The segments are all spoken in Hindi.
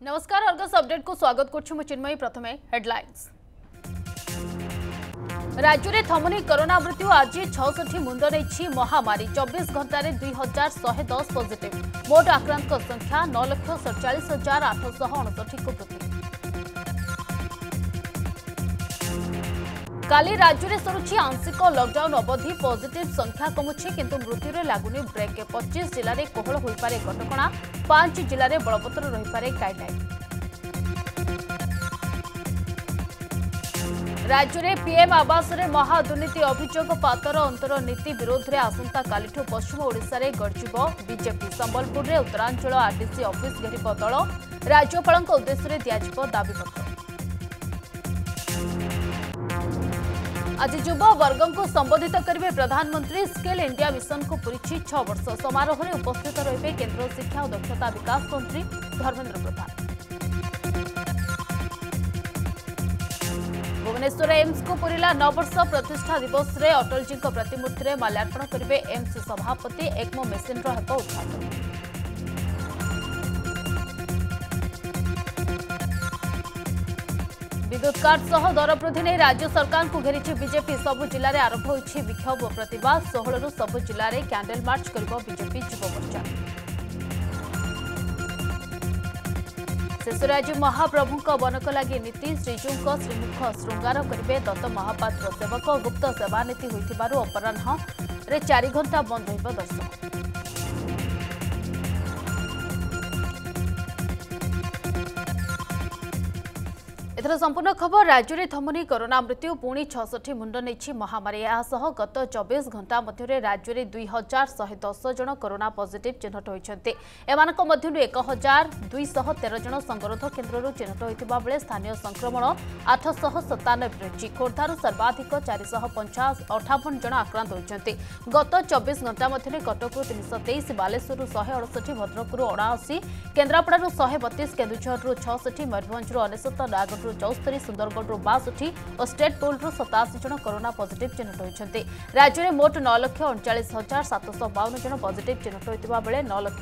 नमस्कार अर्गस अपडेट को स्वागत करुछु चिन्मयी। प्रथमे हेडलाइंस। राज्य में थमुनी कोरोना मृत्यु आज 66 मुंड नहीं महामारी 24 घंटे 2110 पॉजिटिव मोट आक्रांत संख्या 9,47,859 को वृद्धि। काली राज्य में सरुची आंशिक लॉकडाउन अवधि पॉजिटिव संख्या कमुछि किंतु मृत्यु लगुनि ब्रेक 25 जिले में कोहल हो पारे कटकणा 5 जिले में बलवत्तर रही पारे गाइडलाइन। राज्य में पीएम आवास रे महादुर्नीति अभियोग पातर अंतर नीति विरोध में आसंता कालिठू पश्चिम ओडिशा रे गर्जिब बीजेपी संबलपुर रे उत्तरांचल आरडीसी ऑफिस घेरिब दल राज्यपाल उद्देश्य दियाजिब दाबीपत्र। आज युव वर्ग को संबोधित करेंगे प्रधानमंत्री। स्किल इंडिया मिशन को पूरी 6 वर्ष समारोह में उपस्थित रहे केंद्र शिक्षा और दक्षता विकास मंत्री धर्मेंद्र प्रधान। भुवनेश्वर एम्स को पूरा 9 वर्ष प्रतिष्ठा दिवस रे अटल जी प्रतिमूर्ति में माल्यार्पण करेंगे एम्स सभापति। एक्मो मेसीन हेब उद्घाटन। विद्युत काट सह दर वृद्धि नहीं राज्य सरकार को घेरी बीजेपी। सबु जिले में आरंभ होइछि विक्षोभ प्रतिवाद। 16 रु सबु जिले में कैंडल मार्च करिबो बीजेपी युव मोर्चा। शेषରେ आज महाप्रभु बनक लगी नीति श्रीजू श्रीमुख श्रृंगार करेंगे दत्त महापात्र सेवक। गुप्त सेवा नीति होइथिबारु अपराह्न 4 घंटा बंद रहिबो दर्शन। एथर संपूर्ण खबर। राज्य में थमुनी कोरोना मृत्यु पुणी 66 मुंड नहीं महामारी। यासह गत 24 घंटा मध्य राज्य में 2110 जन कोरोना पॉजिटिव चिन्हट होती। एमानक मध्यरु 1213 जन संगरोध केन्द्र चिन्हट होता बेले स्थानीय संक्रमण 897 रही। खोर्धार सर्वाधिक 458 जन आक्रांत होती। गत 24 घंटा मध्य कटकू 323, बालेश्वर 168, भद्रकू 79, केन्द्रापड़ारू 132, केन्दुझर 66, मयूरभंज 99, नयागढ़ 74, सुंदरगढ़ 62 और स्टेट पुल 87 जन कोरोना पॉजिटिव चिन्हट होती। राज्य में मोट 9,39,752 जन पॉजिटिव चिन्हट होता बेले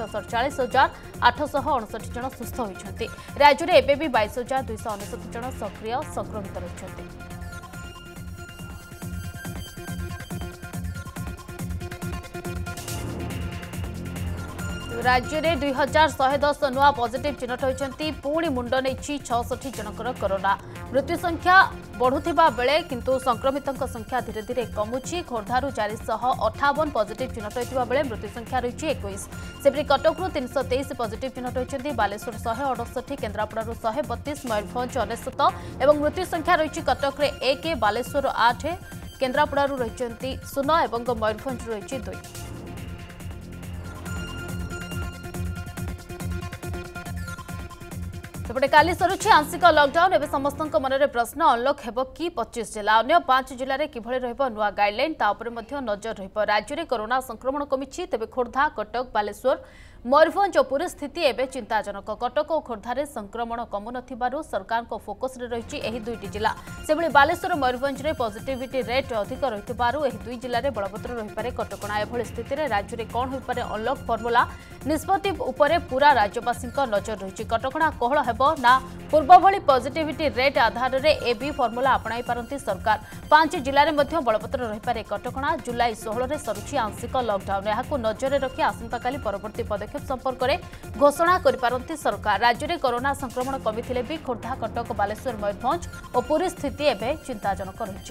9,47,859 जन सुस्थ होती। राज्य में एबे भी 22,299 जन सक्रिय संक्रमित रही। राज्य में 2110 नुआ पॉजिटिव चिन्हट होती। पुणी मुंड नहीं 66 जनकर कोरोना। मृत्यु संख्या बढ़ुवा बेले किंतु संक्रमितों संख्या धीरे धीरे कमुची। खोर्धारू 458 पॉजिटिव चिन्हट होता बेले मृत्यु संख्या रही 21। सेपरी कटकू 323 पॉजिटिव चिन्हट होती। बालेश्वर 168, केन्द्रापड़ारू 132, मयूरभंज 99 और मृत्यु संख्या रही कटक 1, बालेश्वर 8, केन्द्रापड़ारू रही 0 और मयूरभंज रही 2। सेपटे काली सरुछि आंशिक लॉकडाउन। एवं समस्त मन में प्रश्न अनलॉक हेब कि 25 जिला अन्य 5 जिले में किभଳି रहिबो नुआ गाइडलाइन ता उपरे मध्य नजर रहिबो। राज्य में कोरोना संक्रमण कमिछि तेबे खोर्धा, कटक, बालेश्वर, मयूरभंज पुरी स्थिति एवं चिंताजनक। कटक और खोर्धार संक्रमण कमु नथिबारु सरकार को फोकस रे रहिछि एही दुईटी जिला। सेबळी बालेश्वर और मयूरभंज रे पॉजिटिविटी रेट अधिक रहिबारु एही दुई जिले में बलवत्तर रहि पारे कटकणा। एभଳି स्थिति रे राज्य में कोन होई पारे अनलॉक फॉर्मूला निष्पत्ति उपरे पूरा राज्यवासी नजर रही। कटकणा कोहल हेबो ना पूर्व भली पॉजिटिविटी रेट आधार में ए बी फॉर्मूला अपनाई पारंती सरकार। 5 जिले में मध्य बलवत्तर रहि पारे कटकणा। जुलाई 16 रे सरुछि आंशिक लॉकडाउन। एहाकु नजर रखि आसंताकाली परवर्ती पदक्षेप संपर्क में घोषणा करिपारंती सरकार। राज्य में कोरोना संक्रमण कमिथिले भी खोर्धा, कटक, बालेश्वर, मयूरभंज और पुरी स्थिति एवं चिंताजनक रही।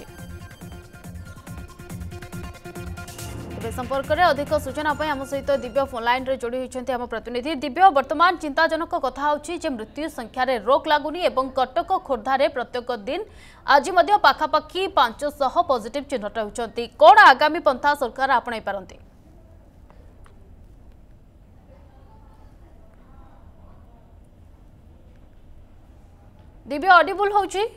संपर्क में अधिक सूचना आम सहित दिव्य फोन लाइन रे जोड़ी होती आम प्रतिनिधि। दिव्य, वर्तमान चिंताजनक कथा होछि जे मृत्यु संख्यार रोक लागुनी एवं कटक, खोर्धार प्रत्येक दिन आज पाखापाखि 500 पॉजिटिव चिन्हट होती। कौन आगामी पंथा सरकार आपणाई पारंती? दिव्य ऑडिबल होछि?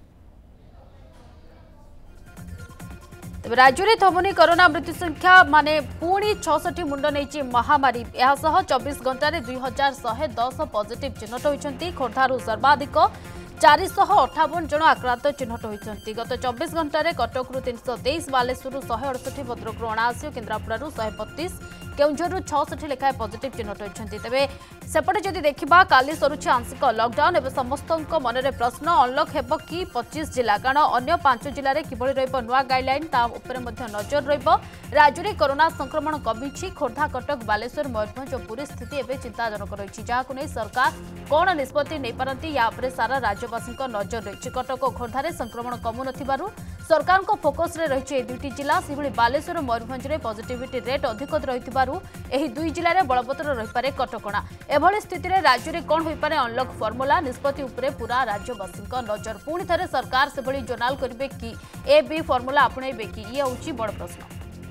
राज्य में थमुनी कोरोना मृत्यु संख्या माने पुणी 66 मुंड नहीं महामारी। यासह 24 घंटे 2110 पॉजिटिव चिन्हट होती। खोर्धारू सर्वाधिक 458 जन आक्रांत चिन्हट होती। गत 24 घंटे कटकू 323, बालेश्वर 168, भद्रक 79, केन्द्रापड़ा 132, केउझर 66 लेखाएं पॉजिटिव चिन्हट होती। तेज सेपटे जदि देखा काली सरुछि आंशिक लॉकडाउन। एवं समस्त मन में प्रश्न अनलक हेब कि 25 जिला, कारण अन्य 5 जिले में किभଳି रहिबो नुआ गाइडलाइन ता उपरे मध्य नजर रहिबो। राज्य में कोरोना संक्रमण कमी, खोर्धा, कटक, बालेश्वर, मयूरभंज और पुरी स्थिति एवं चिंताजनक रही, जहां नहीं सरकार कौन निष्पत्ति नहीं पारती या सारा राज्यवासी नजर रही। कटक और खोर्धार संक्रमण कमु नथिबारु सरकार फोकस रे रही दुईटी जिला, से बालेश्वर और मयूरभंज में पॉजिटिविटी रेट अधिक रहिथिबारु एही दुई जिले में बलवत्तर रहिपारे कटकणा। एभली स्थिति में राज्य में कौन होइपारे अनलक फर्मुला निष्पत्ति उपरे पूरा राज्यवासी नजर। पुणी थे सरकार से भली जोनाल करिवे कि ए बी फर्मुला आपणेबे कि ये होची बड़ प्रश्न।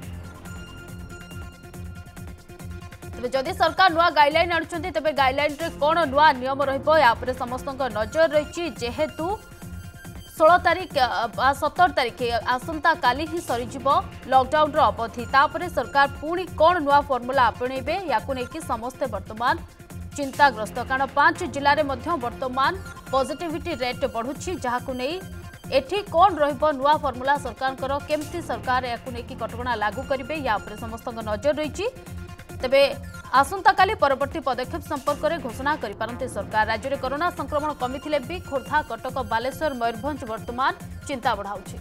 जदि सरकार नुआ गाइडलाइन आनुछंती तेबे गाइडलाइन रे कोन नुआ नियम रहइबो या पर समस्त नजर रही। जेहेतु 16 तारीख 17 तारीख आसंता काली ही सरीजिब लॉकडाउन रो अवधि, तापरे सरकार पुणी कोन नुआ फर्मुला आपणेबे याकु नेकी समस्त वर्तमान चिंताग्रस्त, कारण 5 जिले में वर्तमान पॉजिटिविटी रेट बढ़ुछि, जहाकु नै एठी कोन रहिबो नुआ फर्मुला सरकार केमती सरकार याकु नेकी कटकणा लागू करिवे या पर समस्त नजर रही। तेबे आसंता काली परवर्ती पदक्षेप संपर्क में घोषणा करिपारन्ते सरकार। राज्य में कोरोना संक्रमण कमिथिले भी खोर्धा, कटक, बालेश्वर, मयूरभंज वर्तमान चिंता बढ़ाउछि।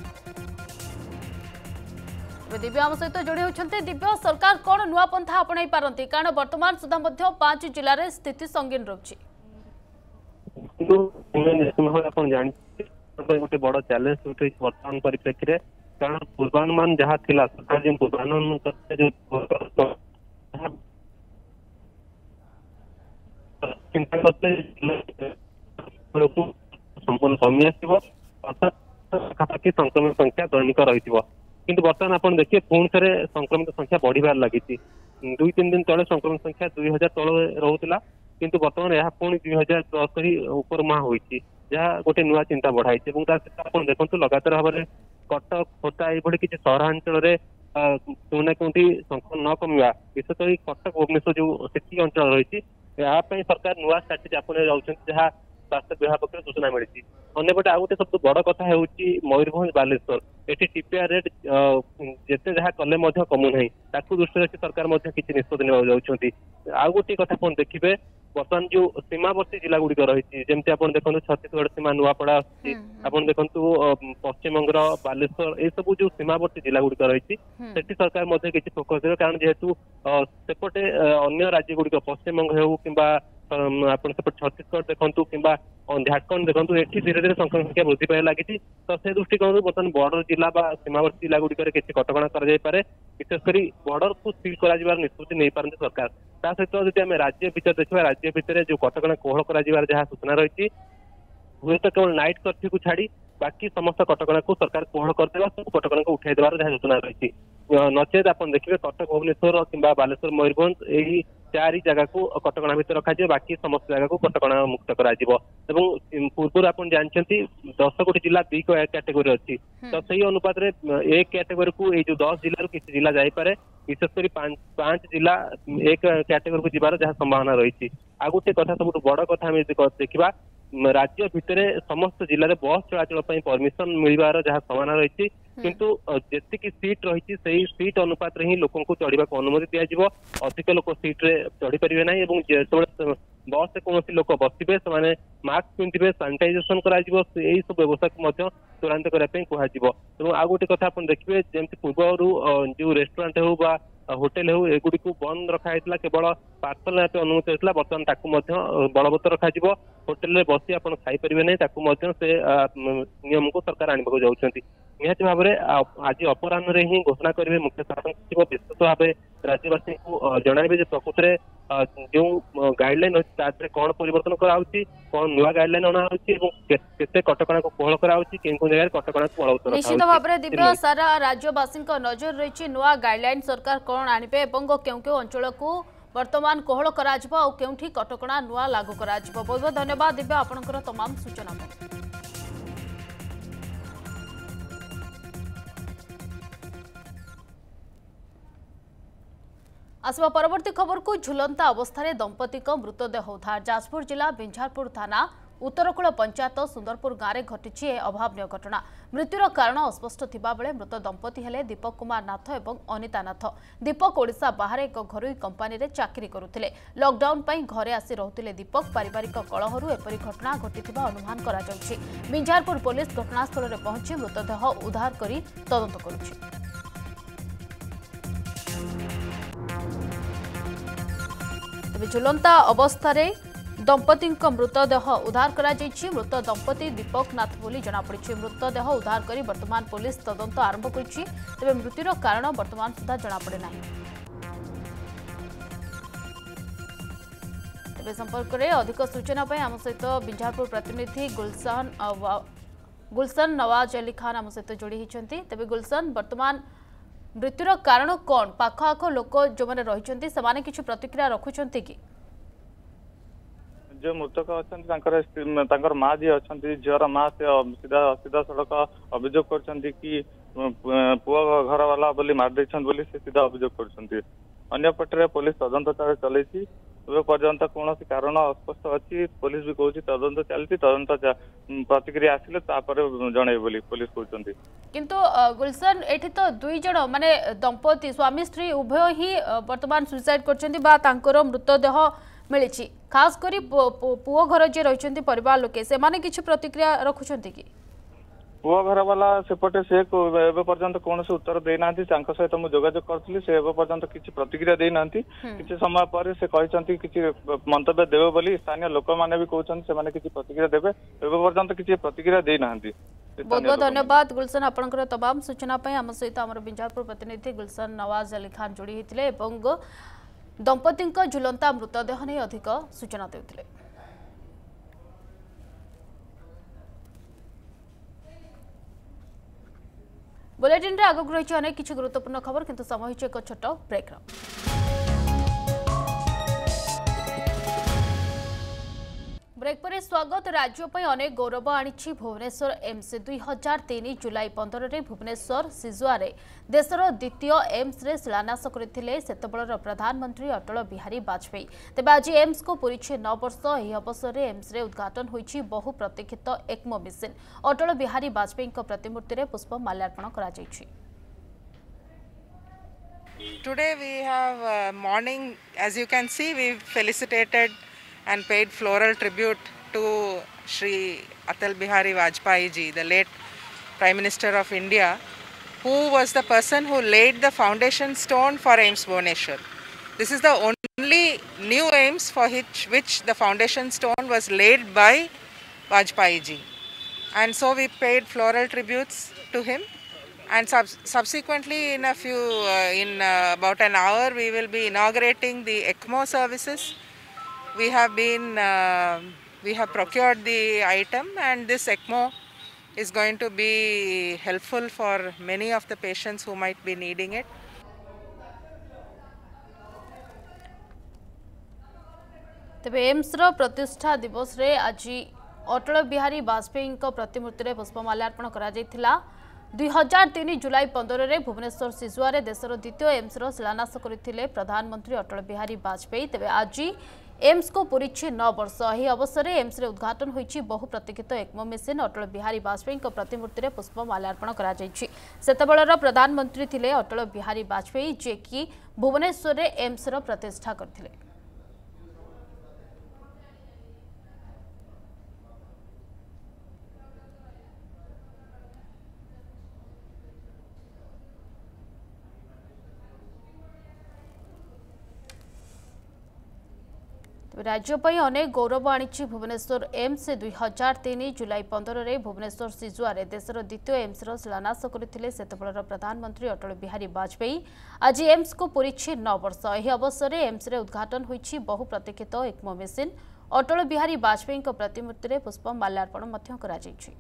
दिव्य आम सहित जोड़ी होती। दिव्य, सरकार कौन नुआ पंथा अपनाई पारती, कारण वर्तमान सुधा 5 जिले में स्थिति संगीन रही। गोटे बड़ चैलेंज वर्तमान परिप्रेक्षी में, कारण पूर्वानुमान जहाँ थिला सरकार जो पूर्वानुमान चिंता करते संपूर्ण कमी आसो, अर्थात पाखापाखि संक्रमित संख्या दैनिक रही। किंतु बर्तमान आप देखिए पुणी थे संक्रमित संख्या बढ़िबार लगी। 2-3 दिन तले संक्रमित संख्या 2000 तले रोला, किंतु बर्तमान यह पुणी 2010 ऊपर मुहां होती, जहाँ गोटे नुआ चिंता बढ़ाई। देखो लगातार भाव में कटक, खोर्धा ये किसी सहरांचल क्यों ना क्योंकि संक्रमण न कमिवा, विशेषकर कटक, भुवनेश्वर जो सिटी अंचल रही यापाई सरकार नुआ स्ट्राटेजी आपणे जाउछन, जहाँ स्वास्थ्य विभाग पक्ष सूचना मिली। अंपटे आउ गोटे सब बड़ कथा है मयूरभंज, बालेश्वर, एटी टीपीआर रेट जिते जहाँ कले कमु ना, दृष्टि रखी सरकार किसी निष्पत्ति ने। आउ गोटे कथा देखिए बर्तमान जो सीमावर्ती जिला गुड़िक रही, जमी आप देखो छत्तीसगढ़ सीमा नुआपड़ा आप देखो पश्चिमबंगर बालेश्वर ये सब जो सीमावर्ती जिला गुड़िक रही सरकार किसी फोकस देवे, कारण जेहेतु सेपटे अन्य राज्य गुड़िक पश्चिमबंग हो कि छत्तीसगढ़ देखु कि झारखंड देखो ये धीरे धीरे संक्रमण संख्या वृद्धि पाई लगी। तो से दृष्टिकोण बर्तमान बॉर्डर जिला सीमावर्ती जिला गुड़िक किसी कटकणा कर विशेषकर बॉर्डर को सील कर निष्पत्ति नहीं पारती सरकार। ता सहित जब आम राज्य भीतर देखा, राज्य भितर जो कटकणा कोहल कर सूचना रही हुए तो केवल नाइट कर्फ्यू को छाड़ी बाकी समस्त कटकणा को सरकार कोहल करदेवा, सब कटकणा को उठाई देवार जहाँ सूचना रही। नचेत आप देखिए कटक, भुवनेश्वर कि बालेश्वर, मयूरभंज यही 4 जगह को कटकणा भितर रखा, बाकी समस्त जगह को कटकणा मुक्त कर पूर्व आप जानते 10 गोटी जिला बी कैटेगोरी अच्छी, तो सही अनुपात ए कैटेगोरी को ये जो 10 जिलूर किसी जिला जापे, विशेषकर 5 जिला एक कैटेगोरी को जीवार जहाँ संभावना रही। आ गोटे कथा सब बड़ कथा देखा राज्य भितर समस्त जिले में बस चलाचल परमिशन मिलवार जहाँ संभावना रही, किंतु जी सीट रही से सीट अनुपात ही लोक चढ़ा को अनुमति दिज्व, अधिक लोक सीट्रे चढ़ी पारे ना। जो बस से कौन लोक बसवे से मास्क पिंधे, सानिटाइजेशन यही सब व्यवस्था को चूड़ान्त करने कहुव। आ गोटे कथा आप देखिए जमी पूर्व जो रेस्टोरेंट हो होटेल हो एगुड़ी को बंद रखाई केवल पार्सल अनुमति होता, बर्तमान बलवत्तर रखा। होटेल में बसी आप खाईपारे ना, से नियम को सरकार आने को जाऊँगी। निहत भाव में आज अपराह ही घोषणा करेंगे मुख्य शासन सचिव, विशेष भाव राज्यवासी को जनइबे प्रकृत में जो गाइडलाइन अच्छी कौन परिवर्तन कराऊँगी, कौन नुआ गाइडलाइन अणाऊँगी, कटकणा को कोहल कराऊँगी, केउं जगह कटकणा को बलवत्तर। निश्चित भाव में दिव्य सारा राज्यवासी नजर रही नुआ गाइडलाइन सरकार कौन आनिबे एवं केउ केउ अंचल को वर्तमान कोहल करा जिवो और केउठी कटकणा नुआ लागू करा जिवो। बहुत बहुत धन्यवाद दिव्य आपनकर तमाम सूचना पर। आसवा परवर्ती खबर को झुलंता अवस्था दंपति मृतदेह उद्धार। जाजपुर जिला बिंझारपुर थाना उत्तरकूल पंचायत सुंदरपुर गाँव में घटी अभावन घटना। मृत्युर कारण अस्पष्ट थिबा बेले मृत दंपति हेले दीपक कुमार नाथ और अनिता नाथ। दीपक ओडिशा बाहर एक घरोई कंपानी रे चाकरी करुथिले। लॉकडाउन पई घरे आसी रहुथिले दीपक। पारिवारिक कलहरु एपरी घटना घटिथिबा अनुमान करा जाउछि। बिंझारपुर पुलिस घटनास्थल रे पहुंची मृतदेह उद्धार करी तदंत करुछि। तेबे झुलंता अवस्था दंपति मृतदेह उद्धार करा जायछि। मृत दंपति दीपक नाथ बोली जनापड़ी। मृतदेह उद्धार करी वर्तमान पुलिस तदंत आरंभ करिछि। तेबे मृत्युर कारण वर्तमान सुधा जनापड़े नाही। तेबे संपर्क में अधिक सूचना पाई आम सहित बिंझारपुर प्रतिनिधि गुलशन नवाज अली खान आम सहित जोड़ी होती। तेबे गुलशन वर्तमान मृत्युर कारण कौन पाख आख लोक जो मैंने रही से किसी प्रतिक्रिया रखुंट कि जो मृतक अच्छा माँ जी अच्छा झीर माँ से सीधा सीधा सड़क अभियोग कर पुआ घर वाला बोली मारदे बोली से सीधा अभियोग करपटे पुलिस तदंत चलती पर्यंत कौन कारण अस्पष्ट अच्छी पुलिस भी कहूँ तदंत चलती तदंत प्रतिक्रिया आसिले जन बोली पुलिस कहते। किंतु गुलशन एठी तो दुई जन माने दंपति स्वामी स्त्री उभय ही वर्तमान सुसाइड कर मृतदेह मिली। खास करी पुओ घर जे रही परिवार लोके से माने किछि प्रतिक्रिया रखुछंती कि पुओ घर वाला सेपटे से पर्यंत कौन से उत्तर देना सहित मुझे जोगाजोग करी से पर्यंत किसी प्रतिक्रिया देना किसी समय पर से कहते किसी मंतव्य देवे बोली स्थानीय लोक मैंने भी कहते से किसी प्रतिक्रिया देवे पर्यंत किसी प्रतिक्रिया देना। बहुत बहुत धन्यवाद गुलशन आपनकर तमाम सूचना आम सहित आम बिंझारपुर प्रतिनिधि गुलशन नवाज अली खान जोड़ी होते दंपति झुलंता मृतदेह नहीं अधिक सूचना देउथिले। बुलेटिन रे आगक रही अनेक किसी गुरुत्वपूर्ण खबर किंतु समय एक छोट ब्रेक। ब्रेक पर स्वागत। राज्य पर अनेक गौरव आनी भुवनेश्वर एम्स 2003 जुलाई 15 में भुवनेश्वर सिजुआरे देशर द्वितीय एम्स रे शिलान्यास करथिले सेतबेलर प्रधानमंत्री अटल बिहारी वाजपेयी। तेबे आज एम्स को पूरी 9 वर्ष। यह अवसर में एम्स रे उद्घाटन होईछि बहु प्रतीक्षित एक्मो मेसिन। अटल बिहारी वाजपेयी प्रतिमूर्ति रे पुष्प माल्यार्पण करा जायछि। Today we have morning, as you can see, we felicitated and paid floral tribute to Shri Atal Bihari Vajpayee ji, the late Prime Minister of India, who was the person who laid the foundation stone for AIIMS Bhubaneswar. This is the only new AIIMS for which the foundation stone was laid by Vajpayee ji. And so we paid floral tributes to him. And subsequently in about an hour we will be inaugurating the ECMO services. We have procured the item and this ECMO is going to be helpful for many of the patients who might be needing it. तेबे एम्स रो प्रतिष्ठा दिवस रे आज अटल बिहारी वाजपेयी प्रतिमूर्ति रे पुष्प माल्यार्पण करा जायथिला। 2003 जुलाई 15 में भुवनेश्वर सिजुआरे देशर द्वितीय एम्स रो शिलान्यास करथिले प्रधानमंत्री अटल बिहारी वाजपेयी। तेबे आज एम्स को पूरी 9 वर्ष। यह अवसर में एम्स रे उद्घाटन होईछि बहु प्रतीक्षित एक्मो मेसिन। अटल बिहारी वाजपेयी प्रतिमूर्ति रे पुष्प माल्यार्पण करा जायछि। सेतबेलर प्रधानमंत्री थिले अटल बिहारी वाजपेयी जे कि भुवनेश्वर रे एम्स रो प्रतिष्ठा करथिले। राज्य पर अनेक गौरव आनी भुवनेश्वर एम्स 2003 जुलाई 15 में भुवनेश्वर सिजुआरे देशर द्वितीय एम्स शिलान्यास करथिले सेतबेलर प्रधानमंत्री अटल बिहारी वाजपेयी। आज एम्स को पूरी 9 वर्ष। यह अवसर में एम्स रे उद्घाटन होईछि बहु प्रतीक्षित एक्मो मेसिन। अटल बिहारी वाजपेयी प्रतिमूर्ति रे पुष्प माल्यार्पण मध्य करा जायछि।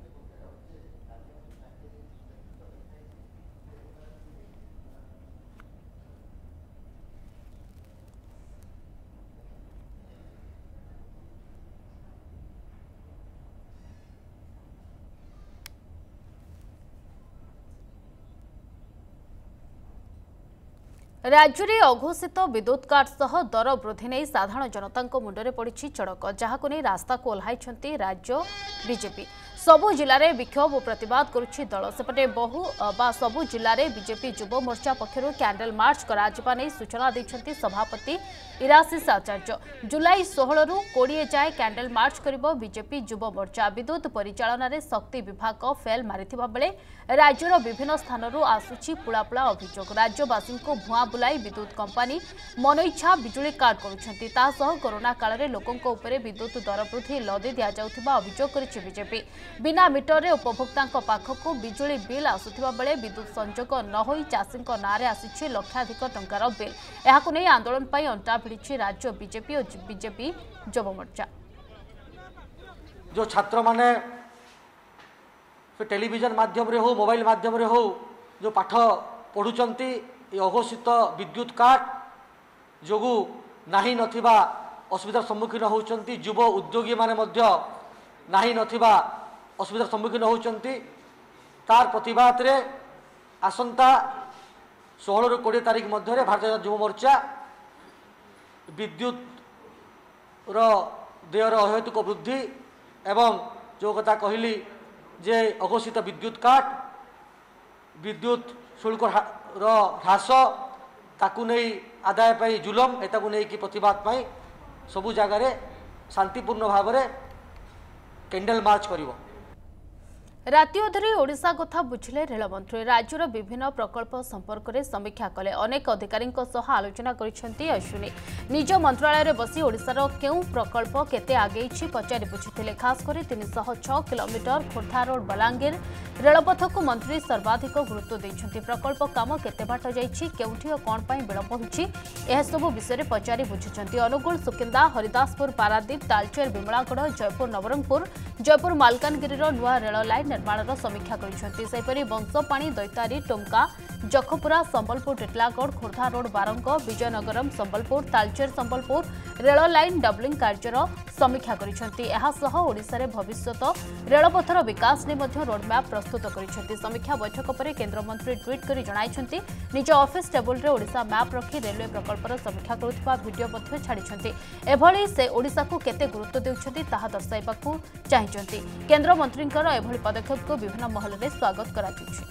राज्य में अघोषित विद्युत काट सह दर वृद्धि नहीं साधारण जनता मुंडे पड़ी चड़क जहां को नहीं रास्ता को ओह्लाई राज्य बीजेपी सबु जिले में विक्षोभ और प्रतिवाद करुछि दल सेपटे बहु सबु जिले में बीजेपी युव मोर्चा पक्षर कैंडल मार्च करा नहीं सूचना देते सभापति इराशीष आचार्य जुलाई 16 रु 20 जाए कैंडल मार्च करिबो बीजेपी युव मोर्चा विद्युत परिचालन में शक्ति विभाग फेल मारिथिबा बेले राज्यर विभिन्न स्थान आसुछि पुलापुला अभियोग राज्यवासी को भुआ बुलाई विद्युत कंपनी मनइच्छा बिजुली काट करुछंती तासह कोरोना काल में लोकों उपरे विद्युत दर वृद्धि लदी दिया जाउथिबा अभियोग करिछि बीजेपी बिना मीटर रे उपभोक्तांक पाखकु बिजुली बिल आसुथिबा बेले विद्युत संजोग न होई चाषींक नारे आसिछि लक्षाधिक टंकार बिल एहाकु नै आंदोलन पई अंटा भिड़िछि राज्य बीजेपी और बीजेपी युव मोर्चा जो छात्र माने टेलीविजन माध्यम रे हो मोबाइल माध्यम रे हो जो पाठ पढ़ुचंती अघोषित विद्युत काट जोगु नाही नथिबा असुविधार सम्मुखीन होउचंती युव उद्योगी माने मध्य नाही नथिबा असुविधार सम्मुखीन होउचंती तार प्रतिवाद रे आसंता 16 रु 20 तारीख मध्य भारतीय युव मोर्चा विद्युत देयर अहेतुक वृद्धि एवं जो कथा कहली जे अघोषित विद्युत काट विद्युत शुल्क ह्रास ताकू नहीं आदाय पाई जुलम एताकू नहीं कि प्रतिवाद पाई सबु जगार शांतिपूर्ण भाव में कैंडल मार्च करिवो। राति अधरे ओडिशा कथा बुझिले रेलमंत्री राज्यर विभिन्न प्रकल्प संपर्क में समीक्षा कले अनेक अधिकारी आलोचना करिसेंती अश्विनी निज मंत्रालय में बसी ओडिशार केउ प्रकल्प केते आगे पचारि बुझिथिले खासकर 306 किलोमीटर खोर्धा रोड बलांगीर रेलपथ को मंत्री सर्वाधिक गुरुत्व देइछंती प्रकल्प काम केते बाट जाइछि केउठी और कोन पई विलंब होइछि एह सब विषय में पचारि बुझिछंती अनुगुल सुकिंदा हरिदासपुर पारादीप तालचेर बिमलागढ़ जयपुर नवरंगपुर जयपुर मालकानगिरी नुआ रेल लाइन निर्माण समीक्षा करिसेंती Banspani Daitari Tomka Jakhapura Sambalpur Titlagarh Khordha road Barang Vizianagaram Sambalpur Talcher Sambalpur rail line doubling कार्यर समीक्षा करिसेंती ओडिशा रे भविष्यत रेलपथर विकास ने रोडमैप प्रस्तुत करिसेंती समीक्षा बैठक पर केन्द्रमंत्री ट्वीट कर जणाइछंती निज ऑफिस टेबल रे ओडिशा मैप रखी रेलवे प्रकल्पर समीक्षा करुवा वीडियो मध्य छाड़िछंती एभली से ओडिशा को केते गुरुत्व देउछंती ताहा दर्शाइबाकू चाहिछंती केन्द्रमंत्रींकर एभली पदक्षेप को विभिन्न महल में स्वागत कराଯାଇଛି।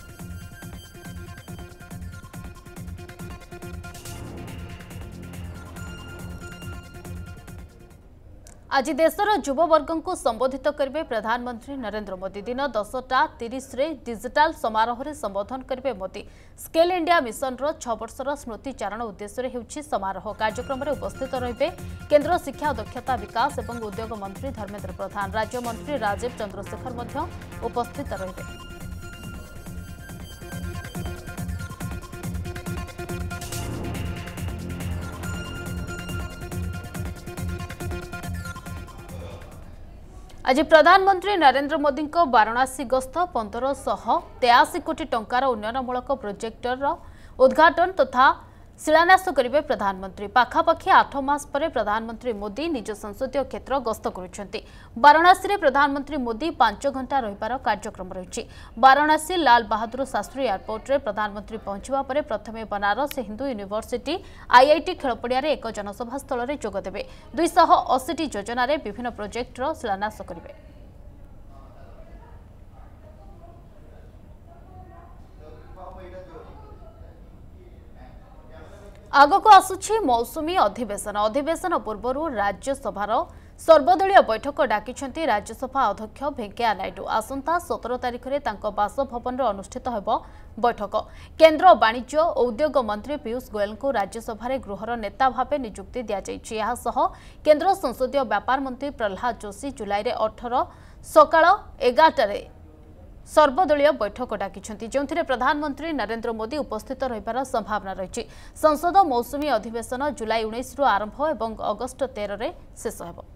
आज देशर युववर्ग को संबोधित करेंगे प्रधानमंत्री नरेंद्र मोदी दिन 10:30 डिजिटल समारोह में संबोधन करेंगे मोदी स्केल इंडिया मिशन 6 वर्षर स्मृतिचारण उद्देश्य होउछि समारोह कार्यक्रम में उपस्थित रहिबे केंद्र शिक्षा दक्षता विकास और उद्योग मंत्री धर्मेंद्र प्रधान राज्य मंत्री राजीव चंद्रशेखर मध्य उपस्थित रहिबे। आज प्रधानमंत्री नरेंद्र मोदी वाराणसी गस्त 1583 कोटी टंकार उन्नयनमूलक प्रोजेक्टर उद्घाटन तथा शिलान्यास करेंगे प्रधानमंत्री पाखापाखि 8 मास पर प्रधानमंत्री मोदी निज संसदीय क्षेत्र गस्त करुछंती वाराणसी में प्रधानमंत्री मोदी 5 घंटा रहिबार कार्यक्रम रही वाराणसी लाल बहादुर शास्त्री एयरपोर्ट रे प्रधानमंत्री पहुंचवा पर प्रथमे बनारस हिंदू यूनिवर्सिटी आईआईटी खेलपड़िया एक जनसभा स्थल में जोगदेवे 280 योजना विभिन्न प्रोजेक्टर शिलान्यास करेंगे। आगक आसुछि मौसुमी अधिवेशन पूर्व राज्यसभार सर्वदलीय बैठक डाकिछंती राज्यसभा अध्यक्ष वेंकैया नायडू आसंता 17 तारिख में बासभवन अनुष्ठित होब बैठक केंद्र वाणिज्य और उद्योग मंत्री पीयूष गोयल को राज्यसभा गृहर नेता भाव नियुक्ति दिजाइछि केंद्र संसदीय व्यापार मंत्री प्रहलाद जोशी जुलाई 18 सकाळ 11 सर्वदलीय बैठक डाकिछंती जोंथिरे प्रधानमंत्री नरेंद्र मोदी उपस्थित रहिबार संभावना रही संसद मौसुमी अधिवेशन जुलाई 19 रु आरंभ और अगस्ट 13 रे शेष हेबो।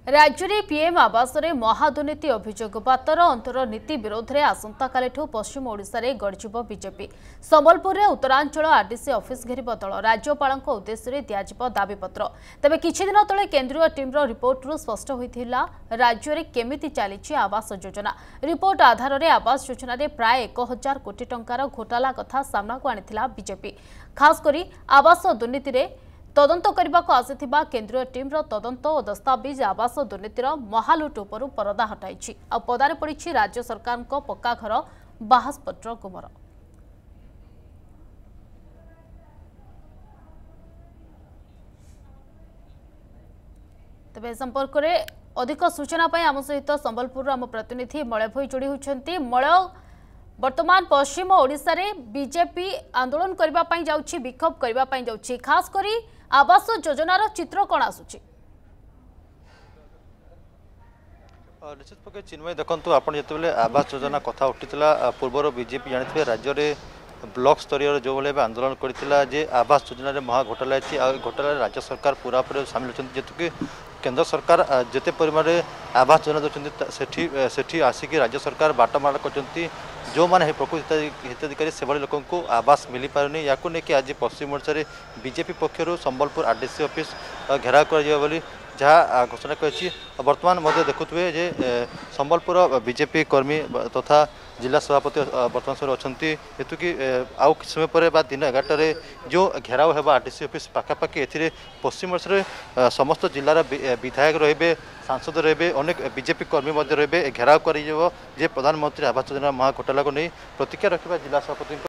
राज्य में पीएम आवास रे महादुर्नीति अभियोग बातर अंतर नीति विरोध में आसंता पश्चिम ओडिशा रे गढ़जिब बीजेपी संबलपुर में उत्तरांचल आरडीसी ऑफिस घेरिब दल राज्यपाल उद्देश्य दिज्व दाबीपत्र तेज किछि दिन तले केंद्रीय टीम्र रिपोर्टरू स्पष्ट होता राज्य में केमिति चली आवास योजना रिपोर्ट आधार में आवास योजना रे प्राय 1000 कोटी टंकार घोटाला कथा सामना को आनिथिला बीजेपी खासकर आवास दुर्नीति रे तदंत करने को आसिथिबा केंद्रीय टीम्र तदंत और दस्तावेज आवास दुर्नीतिर महालुट उपरू परदा हटाई आ पदारे पड़ी राज्य सरकार को पक्का घर बाहासपत्र गुमर। तेज संपर्क में अधिक सूचना आम सहित संबलपुर आम प्रतिनिधि मलय भई जोड़ी होती मलय वर्तमान पश्चिम ओडिशा रे बीजेपी आंदोलन करने जाउछि विक्षोभ करने जाउछि खास करी आवास योजनार चित्र कौन आसुछि निश्चित पक्ष चिन्मय देखु आप जो आवास योजना कथा उठीला पूर्वर बीजेपी जानते राज्य में ब्लॉक स्तरीय जो भाई आंदोलन करता जे आवास योजना महा घोटाला घोटाला राज्य सरकार पूरा पूरी सामिल होती जेहेतु कि केंद्र सरकार जिते परिमाण आवास योजना देते सेठी आसिक राज्य सरकार बाटमार कर जो मैंने प्रकृत हिताधिकारी से लोक आवास मिल पारनी या आज पश्चिम ओडिशा रे बीजेपी पक्षर संबलपुर आरडीसी ऑफिस घेराव कर जहाँ घोषणा कर बर्तमान देखुए जे संबलपुर बीजेपी कर्मी तथा जिला सभापति बर्तमान समय अच्छा हेतु कि आउ कि समय पर दिन 11 जो घेराव है आरडीसी ऑफिस पाखापाखि ए पश्चिम ओडिशा समस्त जिलार विधायक रे सांसद रे अनेक बीजेपी कर्मी रे घेराव कर प्रधानमंत्री आवास योजना महा घोटाला को नहीं प्रतिक्रिया रखा जिला सभापति